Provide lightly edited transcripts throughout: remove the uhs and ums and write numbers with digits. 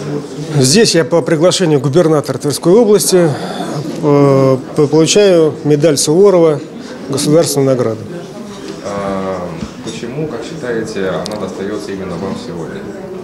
Здесь я по приглашению губернатора Тверской области получаю медаль Суворова, государственную награду. Почему, как считаете, она достается именно вам сегодня?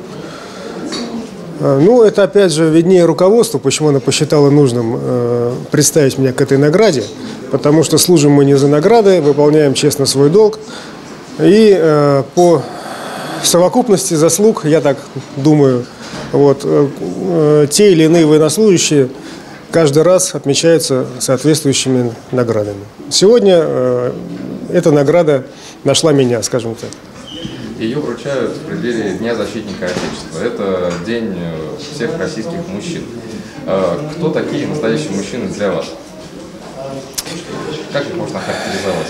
Ну, это опять же виднее руководству, почему она посчитала нужным представить меня к этой награде. Потому что служим мы не за награды, выполняем честно свой долг. И по совокупности заслуг, я так думаю, те или иные военнослужащие каждый раз отмечаются соответствующими наградами. Сегодня эта награда нашла меня, скажем так. Ее вручают в преддверии Дня защитника Отечества. Это день всех российских мужчин. Кто такие настоящие мужчины для вас? Как их можно охарактеризовать?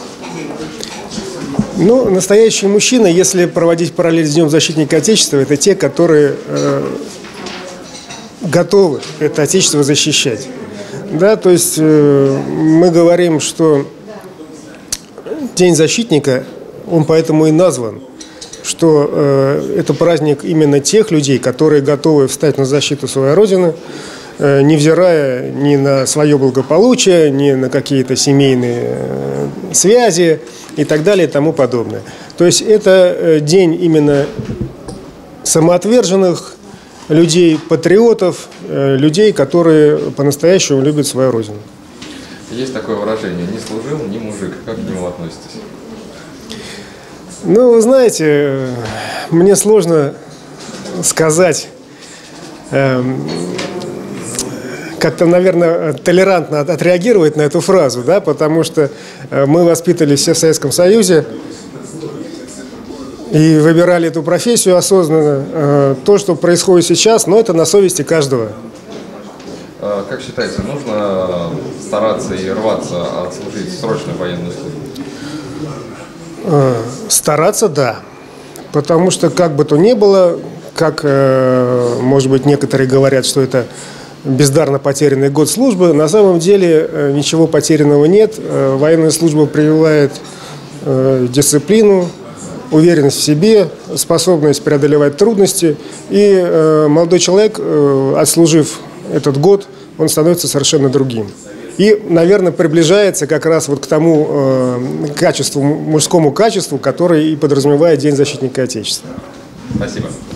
Ну, настоящие мужчины, если проводить параллель с Днем защитника Отечества, это те, которые готовы это Отечество защищать. Да, то есть мы говорим, что День защитника, он поэтому и назван, что это праздник именно тех людей, которые готовы встать на защиту своей Родины, невзирая ни на свое благополучие, ни на какие-то семейные связи и так далее и тому подобное. То есть это день именно самоотверженных людей, патриотов, людей, которые по-настоящему любят свою Родину. Есть такое выражение: не служил, не мужик. Как к нему относитесь? Ну, вы знаете, мне сложно сказать, как-то, наверное, толерантно отреагировать на эту фразу, да, потому что мы воспитывались все в Советском Союзе и выбирали эту профессию осознанно. То, что происходит сейчас, но это на совести каждого. Как считаете, нужно стараться и рваться отслужить срочную военную службу? Стараться, да. Потому что, как бы то ни было, как, может быть, некоторые говорят, что это бездарно потерянный год службы, на самом деле ничего потерянного нет. Военная служба прививает дисциплину, уверенность в себе, способность преодолевать трудности. И молодой человек, отслужив этот год, он становится совершенно другим. И, наверное, приближается как раз вот к тому качеству, мужскому качеству, которое и подразумевает День защитника Отечества. Спасибо.